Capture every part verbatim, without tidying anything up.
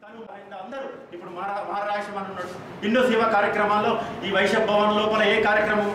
అందరూ ఇప్పుడు మహారాష్ట్ర అన్నాడు ఎన్నో సేవా కార్యక్రమాల్లో ఈ వైశ్య భవన్ లోపల ఏ కార్యక్రమం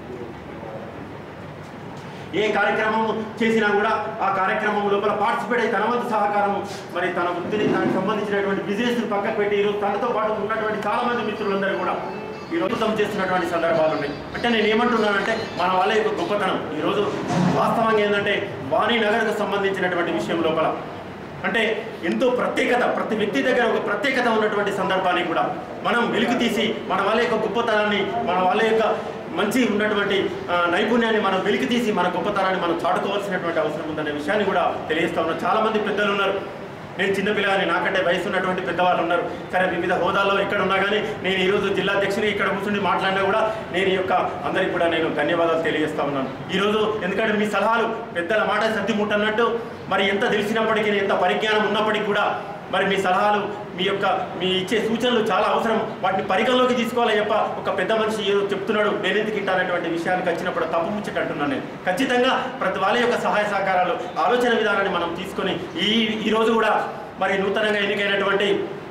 ఏ కార్యక్రమం చేసినా కూడా ఆ కార్యక్రమం లోపల పార్టిసిపేట్ అయ్యి తన వంతు సహకారం మరి తన వృత్తిని దానికి సంబంధించినటువంటి బిజినెస్ పక్కకు పెట్టి ఈరోజు తనతో పాటు ఉన్నటువంటి చాలా మంది మిత్రులందరూ కూడా ఈరోజు తమ చేస్తున్నటువంటి సందర్భాలు ఉన్నాయి. అంటే నేను ఏమంటున్నానంటే మన వాళ్ళ యొక్క గొప్పతనం ఈరోజు వాస్తవంగా ఏంటంటే వాణి నగర్కు సంబంధించినటువంటి విషయం లోపల అంటే ఎంతో ప్రత్యేకత ప్రతి వ్యక్తి దగ్గర ఒక ప్రత్యేకత ఉన్నటువంటి సందర్భాన్ని కూడా మనం వెలికి తీసి మన వాళ్ళ యొక్క గొప్పతనాన్ని మన వాళ్ళ యొక్క మంచి ఉన్నటువంటి నైపుణ్యాన్ని మనం వెలికి తీసి మన గొప్పతనాన్ని మనం చాటుకోవాల్సినటువంటి అవసరం ఉందనే విషయాన్ని కూడా తెలియజేస్తా ఉన్నాం. చాలామంది పెద్దలు ఉన్నారు, నేను చిన్నపిల్లగాని నాకంటే వయసు ఉన్నటువంటి పెద్దవాళ్ళు ఉన్నారు. సరే వివిధ హోదాల్లో ఎక్కడ ఉన్నా కానీ నేను ఈరోజు జిల్లా అధ్యక్షుని ఇక్కడ కూర్చుని మాట్లాడినా కూడా నేను ఈ యొక్క అందరికీ కూడా నేను ధన్యవాదాలు తెలియజేస్తా ఉన్నాను ఈరోజు. ఎందుకంటే మీ సలహాలు పెద్దల మాట సర్ది ముట్టన్నట్టు మరి ఎంత తెలిసినప్పటికీ ఎంత పరిజ్ఞానం ఉన్నప్పటికీ కూడా మరి మీ సలహాలు మీ యొక్క మీ ఇచ్చే సూచనలు చాలా అవసరం. వాటిని పరిగణలోకి తీసుకోవాలి చెప్ప ఒక పెద్ద మనిషి ఏదో చెప్తున్నాడు నేను ఎందుకు ఇట్టానటువంటి విషయానికి వచ్చినప్పుడు తప్పు ముచ్చటంటున్నాను నేను. ఖచ్చితంగా ప్రతి వాళ్ళ యొక్క సహాయ సహకారాలు ఆలోచన విధానాన్ని మనం తీసుకొని ఈ ఈరోజు కూడా మరి నూతనంగా ఎన్నికైనటువంటి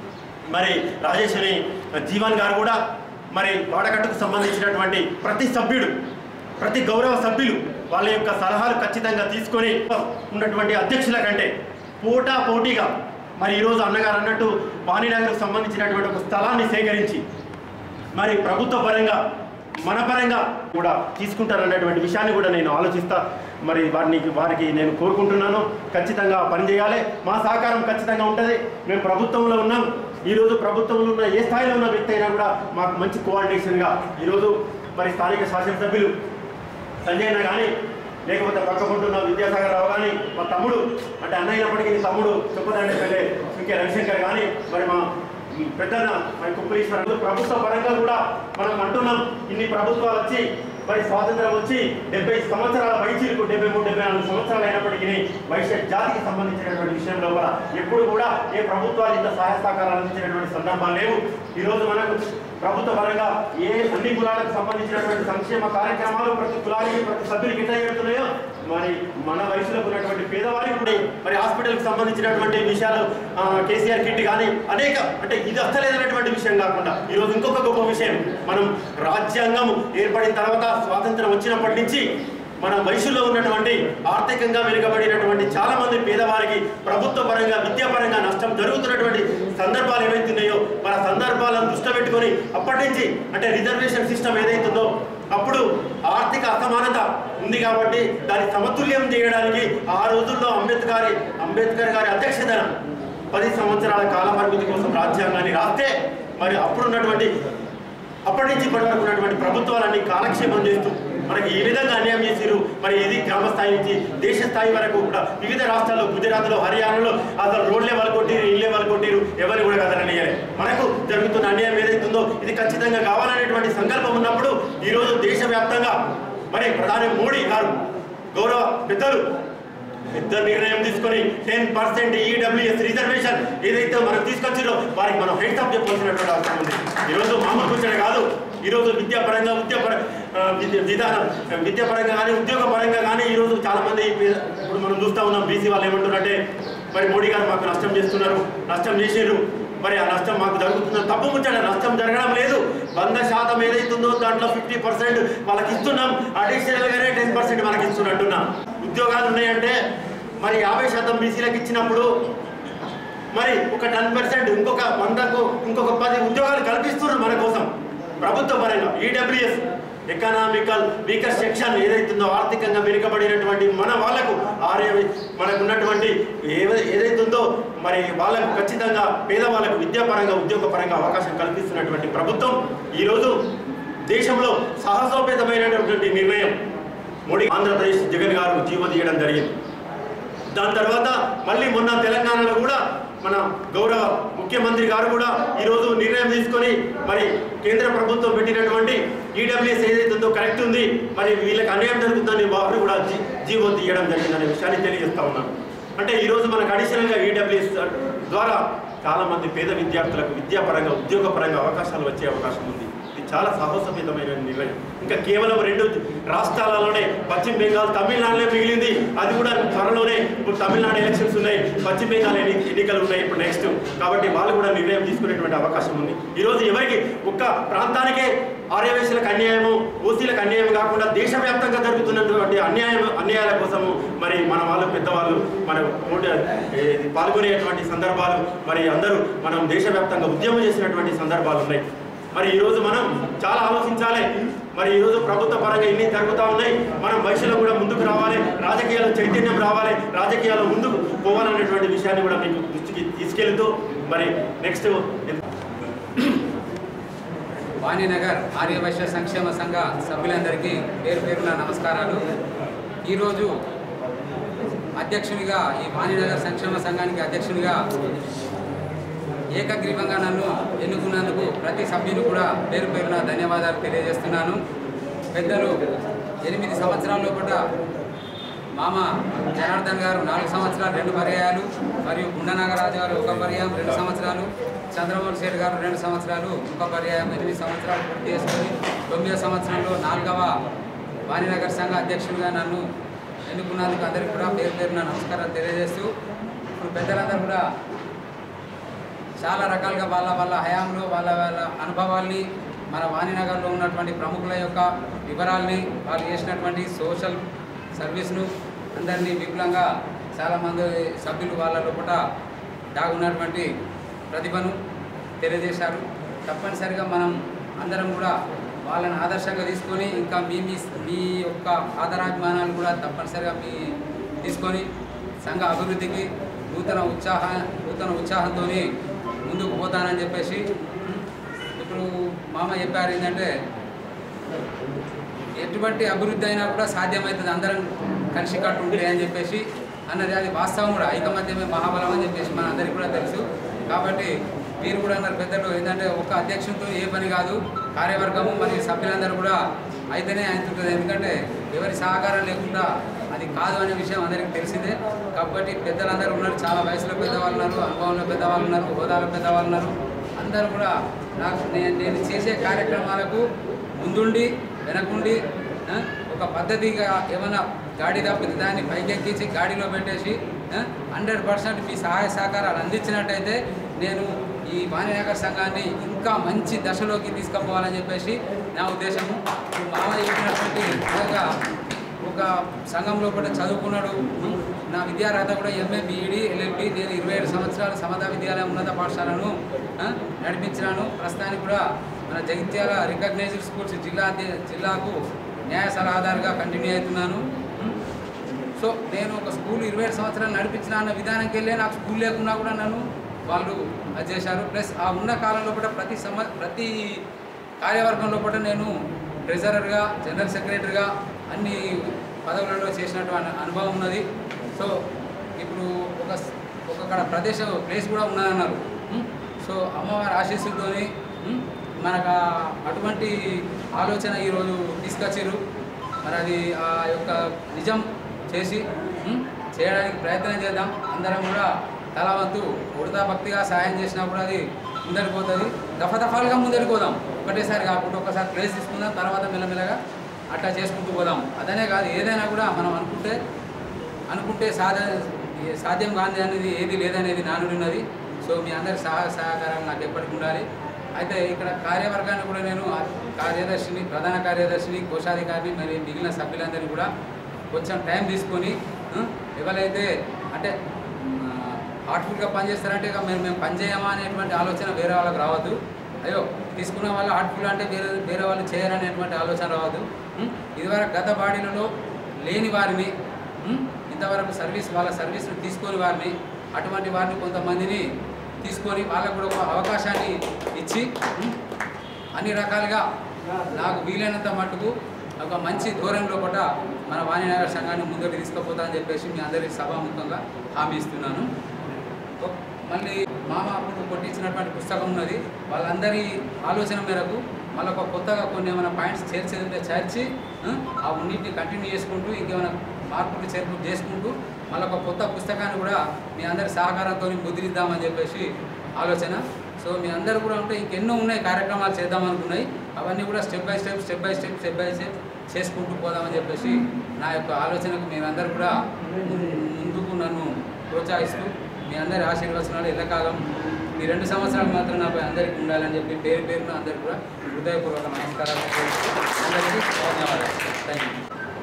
మరి రాజేశ్వరి జీవన్ గారు కూడా మరి వాడకట్టుకు సంబంధించినటువంటి ప్రతి సభ్యుడు ప్రతి గౌరవ సభ్యులు వాళ్ళ యొక్క సలహాలు ఖచ్చితంగా తీసుకొని ఉన్నటువంటి అధ్యక్షుల కంటే పోటా పోటీగా మరి ఈరోజు అన్నగారు అన్నట్టు వాణినగర్కు సంబంధించినటువంటి ఒక స్థలాన్ని సేకరించి మరి ప్రభుత్వ పరంగా మన పరంగా కూడా తీసుకుంటారన్నటువంటి విషయాన్ని కూడా నేను ఆలోచిస్తా. మరి వారిని వారికి నేను కోరుకుంటున్నాను. ఖచ్చితంగా పనిచేయాలి, మా సహకారం ఖచ్చితంగా ఉంటుంది. మేము ప్రభుత్వంలో ఉన్నాం. ఈరోజు ప్రభుత్వంలో ఉన్న ఏ స్థాయిలో ఉన్న వ్యక్తి అయినా కూడా మాకు మంచి కోఆర్డినేషన్గా ఈరోజు మరి స్థానిక శాసనసభ్యులు సంజయ్ అన్న కానీ లేకపోతే పక్కకుంటున్న విద్యాసాగర్ రావు కానీ మా తమ్ముడు అంటే అన్నయ్యప్పటికీ తమ్ముడు చెప్పదండి పెళ్ళే ఇంకే రవిశంకర్ కానీ మరి మా పెద్దన్న మరి కుప్పలీశ్వర ప్రభుత్వ పరంగా కూడా మనం అంటున్నాం. ఇన్ని ప్రభుత్వాలు వచ్చి మరి స్వాతంత్రం వచ్చి డెబ్బై సంవత్సరాల వైద్యులకు డెబ్బై మూడు డెబ్బై నాలుగు సంవత్సరాలు అయినప్పటికీ వైశ్య జాతికి సంబంధించినటువంటి విషయంలో కూడా ఎప్పుడు కూడా ఏ ప్రభుత్వాలు ఇంత సహాయ సహకారాలు అందించినటువంటి సందర్భాలు లేవు. ఈరోజు మనకు ప్రభుత్వ పరంగా ఏ అన్ని కులాలకు సంబంధించినటువంటి సంక్షేమ కార్యక్రమాలు ప్రతి కులానికి ప్రతి సభ్యునికి ఎట్లా జరుగుతున్నాయో మరి మన వయసులో ఉన్నటువంటి పేదవారికి కూడా మరి హాస్పిటల్కి సంబంధించినటువంటి విషయాలు కేసీఆర్ కిట్ కానీ అనేక అంటే ఇది అర్థలేదన్నటువంటి విషయం కాకుండా ఈరోజు ఇంకొక గొప్ప విషయం మనం రాజ్యాంగం ఏర్పడిన తర్వాత స్వాతంత్రం వచ్చినప్పటి నుంచి మన వయసులో ఉన్నటువంటి ఆర్థికంగా వెనుకబడినటువంటి చాలా మంది పేదవారికి ప్రభుత్వ పరంగా విద్యాపరంగా నష్టం జరుగుతున్నటువంటి సందర్భాలు ఏవైతున్నాయో మన సందర్భాలను దృష్టి పెట్టుకొని అప్పటి నుంచి అంటే రిజర్వేషన్ సిస్టమ్ ఏదైతుందో అప్పుడు ఆర్థిక అసమానత ఉంది కాబట్టి దాన్ని సమతుల్యం చేయడానికి ఆ రోజుల్లో అంబేద్కర్ అంబేద్కర్ గారి అధ్యక్షతన పది సంవత్సరాల కాల పరిమితి కోసం రాజ్యాంగాన్ని రాస్తే మరి అప్పుడున్నటువంటి అప్పటి నుంచి ఇప్పటి వరకు ఉన్నటువంటి ప్రభుత్వాలన్నీ కాలక్షేపం చేస్తూ మనకి ఏ విధంగా అన్యాయం చేసిరు మరి ఇది గ్రామ స్థాయి నుంచి దేశ స్థాయి వరకు కూడా వివిధ రాష్ట్రాల్లో గుజరాత్లో హర్యానాలో అసలు రోడ్లే వాళ్ళు కొట్టిరు ఇళ్ళే వాళ్ళు కొట్టిరు ఎవరు కూడా కదలనియాలి. మనకు జరుగుతున్న అన్యాయం ఏదైతుందో ఇది ఖచ్చితంగా కావాలనేటువంటి సంకల్పం ఉన్నప్పుడు ఈరోజు దేశవ్యాప్తంగా మరి ప్రధాని మోడీ గారు గౌరవ పెద్దలు పెద్ద నిర్ణయం తీసుకొని టెన్ పర్సెంట్ ఈడబ్ల్యూఎస్ రిజర్వేషన్ ఏదైతే మనం తీసుకొచ్చిందో వారికి మనం హెడ్స్ అప్ చెప్పాల్సినటువంటి అవసరం ఉంది. ఈరోజు మామూలు కూర్చొని కాదు, ఈరోజు విద్యాపరంగా విద్యాపర విధానం విద్యాపరంగా కానీ ఉద్యోగ పరంగా కానీ ఈరోజు చాలామంది ఇప్పుడు మనం చూస్తూ ఉన్నాం. బీసీ వాళ్ళు ఏమంటున్నారంటే మరి మోడీ గారు మాకు నష్టం చేస్తున్నారు, నష్టం చేసారు, మరి ఆ నష్టం మాకు జరుగుతుందో తప్పు ముచ్చట. నష్టం జరగడం లేదు. వంద శాతం ఏదైతుందో దాంట్లో ఫిఫ్టీ పర్సెంట్ వాళ్ళకి ఇస్తున్నాం, అడిషనల్గానే టెన్ పర్సెంట్ మనకి ఇస్తున్నట్టున్నాం. ఉద్యోగాలు ఉన్నాయంటే మరి యాభై శాతం బీసీలకు ఇచ్చినప్పుడు మరి ఒక టెన్ పర్సెంట్ ఇంకొక వందకు ఇంకొక పది ఉద్యోగాలు కల్పిస్తున్నారు మన కోసం ప్రభుత్వ పరంగా. ఈడబ్ల్యూఎస్ ఎకనామికల్ వీకర్ సెక్షన్ ఏదైతుందో ఆర్థికంగా వెనుకబడినటువంటి మన వాళ్ళకు ఆరే మనకు ఉన్నటువంటి ఏదైతుందో మరి వాళ్ళకు ఖచ్చితంగా పేదవాళ్ళకు విద్యాపరంగా ఉద్యోగపరంగా అవకాశం కల్పిస్తున్నటువంటి ప్రభుత్వం ఈరోజు దేశంలో సాహసోపేతమైనటువంటి నిర్ణయం మోడీ ఆంధ్రప్రదేశ్ జగన్ గారు జీవో తీయడం జరిగింది. దాని తర్వాత మళ్ళీ మొన్న తెలంగాణలో కూడా మన గౌరవ ముఖ్యమంత్రి గారు కూడా ఈరోజు నిర్ణయం తీసుకొని మరి కేంద్ర ప్రభుత్వం పెట్టినటువంటి ఈడబ్ల్యూఎస్ ఏదైతుందో కరెక్ట్ ఉంది, మరి వీళ్ళకి అన్యాయం జరుగుతుందని వారు కూడా జీవో తీయడం జరిగిందనే విషయాన్ని తెలియజేస్తా ఉన్నాను. అంటే ఈరోజు మనకు అడిషనల్గా ఈడబ్ల్యూఎస్ ద్వారా చాలామంది పేద విద్యార్థులకు విద్యాపరంగా ఉద్యోగపరంగా అవకాశాలు వచ్చే అవకాశం ఉంది. ఇది చాలా సాహసోపేతమైన నిర్ణయం. ఇంకా కేవలం రెండు రాష్ట్రాలలోనే పశ్చిమ బెంగాల్ తమిళనాడులో మిగిలింది. అది కూడా త్వరలోనే ఇప్పుడు తమిళనాడు ఎలక్షన్స్ ఉన్నాయి, పశ్చిమ బెంగాల్ ఎన్ని ఎన్నికలు ఉన్నాయి ఇప్పుడు నెక్స్ట్. కాబట్టి వాళ్ళు కూడా నిర్ణయం తీసుకునేటువంటి అవకాశం ఉంది. ఈరోజు ఎవరికి ఒక్క ప్రాంతానికే ఆర్యవేశులకు అన్యాయము, ఓసీలకు అన్యాయం కాకుండా దేశవ్యాప్తంగా జరుగుతున్నటువంటి అన్యాయం అన్యాయాల కోసము మరి మన వాళ్ళు పెద్దవాళ్ళు మన పాల్గొనేటువంటి సందర్భాలు మరి అందరూ మనం దేశవ్యాప్తంగా ఉద్యమం చేసినటువంటి సందర్భాలు ఉన్నాయి. మరి ఈరోజు మనం చాలా ఆలోచించాలి. మరి ఈరోజు ప్రభుత్వ పరంగా ఇన్ని జరుగుతూ ఉన్నాయి. మనం వయసులో కూడా ముందుకు రావాలి, రాజకీయాల్లో చైతన్యం రావాలి, రాజకీయాల్లో ముందుకు పోవాలనేటువంటి విషయాన్ని కూడా మీకు దృష్టికి తీసుకెళ్తూ మరి నెక్స్ట్ వాణినగర్ ఆర్యవైశ్య సంక్షేమ సంఘ సభ్యులందరికీ పేరు పేరున నమస్కారాలు. ఈరోజు అధ్యక్షునిగా ఈ వాణినగర్ సంక్షేమ సంఘానికి అధ్యక్షునిగా ఏకగ్రీవంగా నన్ను ఎన్నుకున్నందుకు ప్రతి సభ్యులు కూడా పేరు పేరున ధన్యవాదాలు తెలియజేస్తున్నాను. పెద్దలు ఎనిమిది సంవత్సరాల్లో కూడా మామ జనార్దన్ గారు నాలుగు సంవత్సరాలు రెండు పర్యాయాలు, మరియు గుండనాగరాజు గారు ఒక పర్యాయం రెండు సంవత్సరాలు, చంద్రమోహన్ శెట్టి గారు రెండు సంవత్సరాలు ఒక పర్యాయం ఎనిమిది సంవత్సరాలు పూర్తి చేసుకొని తొమ్మిదో సంవత్సరంలో నాలుగవ వాణినగర్ సంఘ అధ్యక్షుడిగా నన్ను ఎన్నుకున్నందుకు అందరికీ కూడా పేరు పేరున నమస్కారాలు తెలియజేస్తూ, ఇప్పుడు పెద్దలందరూ కూడా చాలా రకాలుగా వాళ్ళ వాళ్ళ హయాంలో వాళ్ళ వాళ్ళ అనుభవాల్ని, మన వాణినగర్లో ఉన్నటువంటి ప్రముఖుల యొక్క వివరాల్ని, వాళ్ళు చేసినటువంటి సోషల్ సర్వీస్ను అందరినీ విపులంగా చాలామంది సభ్యులు వాళ్ళ లోపల దాగున్నటువంటి ప్రతిభను తెలియజేశారు. తప్పనిసరిగా మనం అందరం కూడా వాళ్ళని ఆదర్శంగా తీసుకొని ఇంకా మీ మీ మీ యొక్క ఆదరాభిమానాలు కూడా తప్పనిసరిగా మీ తీసుకొని సంఘ అభివృద్ధికి నూతన ఉత్సాహ నూతన ఉత్సాహంతో ముందుకు పోతానని చెప్పేసి ఇప్పుడు మామ చెప్పారు. ఏంటంటే ఎటువంటి అభివృద్ధి అయినా కూడా సాధ్యమవుతుంది అందరం కలిసి కట్టు ఉంటే అని చెప్పేసి అన్నది. అది వాస్తవం కూడా, ఐకమత్యమే మహాబలం అని చెప్పేసి మన అందరికీ కూడా తెలుసు. కాబట్టి మీరు కూడా అన్నారు పెద్దలు, ఏంటంటే ఒక అధ్యక్షునితో ఏ పని కాదు, కార్యవర్గము మరియు సభ్యులందరూ కూడా అయితేనే అవుతుంటుంది. ఎందుకంటే ఎవరి సహకారం లేకుండా అది కాదు అనే విషయం అందరికీ తెలిసిందే. కాబట్టి పెద్దలందరూ ఉన్నారు, చాలా వయసులో పెద్దవాళ్ళు ఉన్నారు, అనుభవంలో పెద్దవాళ్ళు ఉన్నారు, హోదాలో పెద్దవాళ్ళు ఉన్నారు. అందరూ కూడా నాకు నేను నేను చేసే కార్యక్రమాలకు ముందుండి వెనకుండి ఒక పద్ధతిగా ఏమైనా గాడి తప్పితే దాన్ని పైకెక్కించి గాడిలో పెట్టేసి హండ్రెడ్ పర్సెంట్ మీ సహాయ సహకారాలు అందించినట్టయితే నేను ఈ వాణినగర్ సంఘాన్ని ఇంకా మంచి దశలోకి తీసుకుపోవాలని చెప్పేసి నా ఉద్దేశము. మామయ్య చెప్పినటువంటి విధంగా ఒక సంఘంలో కూడా చదువుకున్నాడు. నా విద్యార్హత కూడా ఎంఏ బీఈడి ఎల్ఎల్బి. నేను ఇరవై ఏడు సంవత్సరాలు సమతా విద్యాలయం ఉన్నత పాఠశాలను నడిపించినాను. ప్రస్తుతానికి కూడా మన జగిత్యాల రికగ్నైజ్డ్ స్కూల్స్ జిల్లా జిల్లాకు న్యాయ సలహాదారుగా కంటిన్యూ అవుతున్నాను. సో నేను ఒక స్కూల్ ఇరవై ఏడు సంవత్సరాలు నడిపించిన అన్న విధానంకి వెళ్ళే నాకు స్కూల్ లేకున్నా కూడా నన్ను వాళ్ళు అది చేశారు. ప్లస్ ఆ ఉన్న కాలంలో కూడా ప్రతి సమ ప్రతి కార్యవర్గంలో కూడా నేను ట్రెజరర్గా, జనరల్ సెక్రటరీగా అన్ని పదవులలో చేసినటువంటి అనుభవం ఉన్నది. సో ఇప్పుడు ఒక ఒక ప్రదేశం ప్లేస్ కూడా ఉన్నదన్నారు. సో అమ్మవారి ఆశీస్సులతోని మనకు అటువంటి ఆలోచన ఈరోజు తీసుకొచ్చారు. మరి అది ఆ యొక్క నిజం చేసి చేయడానికి ప్రయత్నం చేద్దాం. అందరం కూడా తలవంతు ఉడతా భక్తిగా సహాయం చేసినా కూడా అది ముందరికి పోతుంది. దఫదఫాలుగా ముందరికి పోదాం, ఒకటేసారి కాకుండా ఒకసారి ప్లేస్ తీసుకుందాం, తర్వాత మెల్లమెల్లగా అట్లా చేసుకుంటూ పోదాం. అదనే కాదు, ఏదైనా కూడా మనం అనుకుంటే అనుకుంటే సాధ్య సాధ్యం కాదు అనేది ఏది లేదనేది నానుడి ఉన్నది. సో మీ అందరి సహాయ సహకారం నాకు ఎప్పటికి ఉండాలి. అయితే ఇక్కడ కార్యవర్గాన్ని కూడా నేను కార్యదర్శిని, ప్రధాన కార్యదర్శిని, కోశాధికారిని, మరి మిగిలిన సభ్యులందరినీ కూడా కొంచెం టైం తీసుకొని ఎవరైతే అంటే హార్ట్ఫుల్గా పనిచేస్తారంటే ఇక మేము మేము పనిచేయమా అనేటువంటి ఆలోచన వేరే వాళ్ళకి రావద్దు. అయ్యో తీసుకున్న వాళ్ళు హార్ట్ఫుల్ అంటే వేరే వేరే వాళ్ళు చేయరనేటువంటి ఆలోచన రావద్దు. ఇదివరకు గత బాడీలలో లేని వారిని, ఇంతవరకు సర్వీస్ వాళ్ళ సర్వీస్ను తీసుకొని వారిని, అటువంటి వారిని కొంతమందిని తీసుకొని వాళ్ళకు కూడా ఒక అవకాశాన్ని ఇచ్చి అన్ని రకాలుగా నాకు వీలైనంత మట్టుకు ఒక మంచి ధోరణిలో కూడా మన వాణినగర్ సంఘాన్ని ముందుకు తీసుకుపోతా అని చెప్పేసి మీ అందరికీ సభాముఖంగా హామీ ఇస్తున్నాను. మళ్ళీ మామ అప్పుడు కొట్టించినటువంటి పుస్తకం ఉన్నది. వాళ్ళందరి ఆలోచన మేరకు మళ్ళీ ఒక కొత్తగా కొన్ని ఏమైనా పాయింట్స్ చేర్చేది చేర్చి ఆ ఉన్నింటిని కంటిన్యూ చేసుకుంటూ ఇంకేమైనా మార్పులు చేర్పులు చేసుకుంటూ మళ్ళీ ఒక కొత్త పుస్తకాన్ని కూడా మీ అందరి సహకారంతో ముద్రిద్దామని చెప్పేసి ఆలోచన. సో మీ అందరూ కూడా ఉంటే ఇంకెన్నో ఉన్నాయి కార్యక్రమాలు చేద్దాం అనుకున్నాయి. అవన్నీ కూడా step by step step by step step by step చేసుకుంటూ పోదామని చెప్పేసి నా యొక్క ఆలోచనకు మీరందరూ కూడా ముందుకు నన్ను ప్రోత్సహిస్తూ మీ అందరి ఆశీర్వచనాలు ఎల్లకాలం ఈ రెండు సంవత్సరాలు మాత్రం నాపై అందరికీ ఉండాలని చెప్పి పేరు పేరున అందరికీ కూడా హృదయపూర్వక నమస్కారాలు అందరికీ ధన్యవాదాలు. Thank you.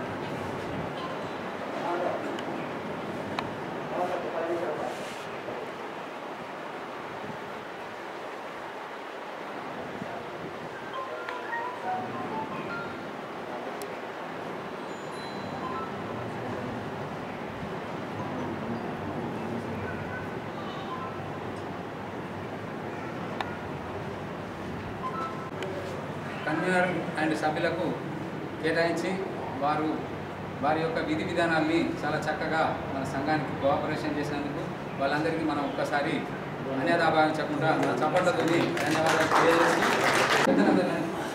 కన్వీనర్ అండ్ సభ్యులకు కేటాయించి వారు వారి యొక్క విధి విధానాల్ని చాలా చక్కగా మన సంఘానికి కోఆపరేషన్ చేసినందుకు వాళ్ళందరికీ మనం ఒక్కసారి అన్యదా భావించకుండా మన చప్పట్లతో ధన్యవాదాలు తెలియజేసి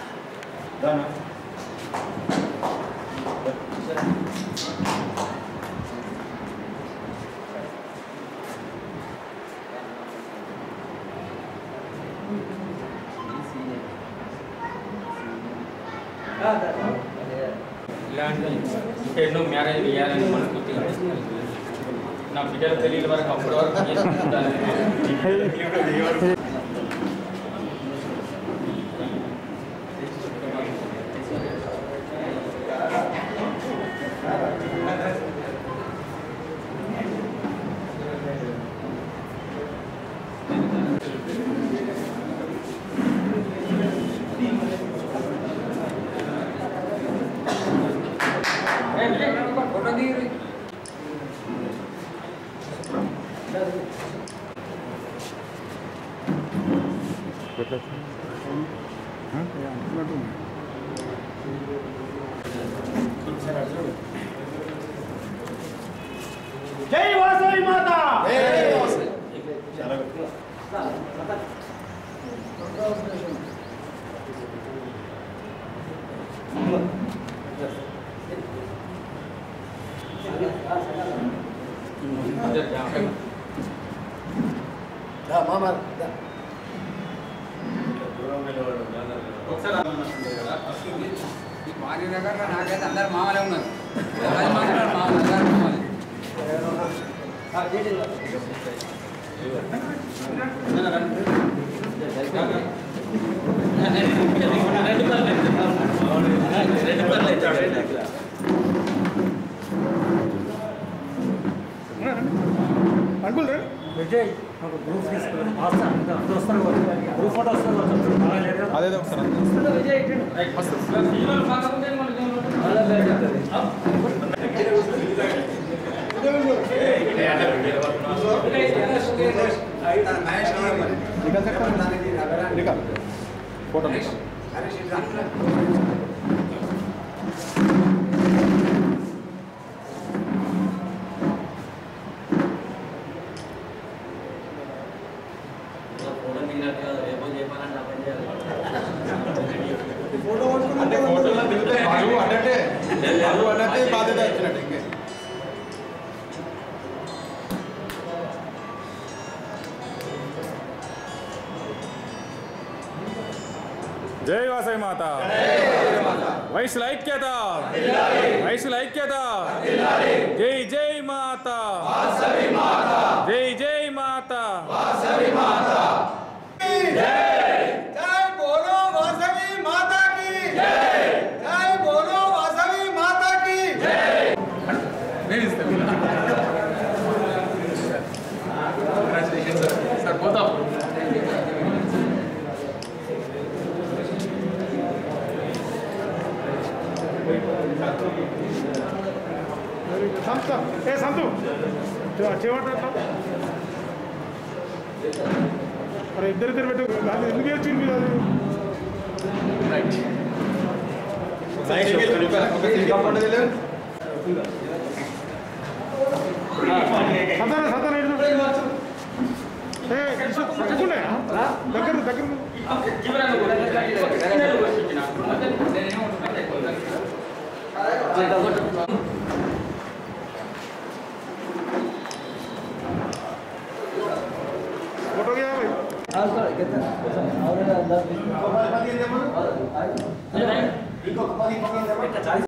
ఇలాంటి ఎన్నో మ్యారేజ్ వేయాలని మనస్ఫూర్తిగా నా బిడ్డలు తెలియని వరకు అప్పటి వరకు చేసుకుంటాను. ఫోటో దిగి జై వాసవి మాత. వారి దగ్గర నాకైతే అందరు మామలే ఉన్నారు. పది మంది ఉన్నారు మామూలు అందరు మామూలు. అంకుల్ రే విజయ్ ఒక గ్రూప్ తీసుకుని వస్తాను గ్రూప్ ఫోటో వస్తుంది. అదే ఒకసారి విజయ్ ఫోటో అంటే ఫోటోలో దిగుతాయి అంటే అంటే బాధ్యత వచ్చినట్టు ఇంకే జై వాసవి మాత. వయసుల ఐక్యత, వయసుల ఐక్యత. జై జై మాత, జై జై మాత. జై బోలో వాసవి మాతాకి జై. జై బోలో వాసవి మాతాకి జై. నేను ఇస్తాను సార్. పోతాం. సంతు ఏ సంతు చేయమంటా మరి ఇద్దరిద్దరు పెట్టు అది ఎందుకు వచ్చింది మీరు అది సతాన సతాన దగ్గర దగ్గర फोटो गया भाई ఇంకొక పది